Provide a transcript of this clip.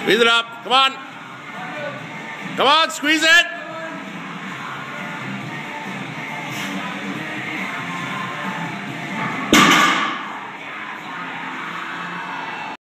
Squeeze it up. Come on. Come on, squeeze it.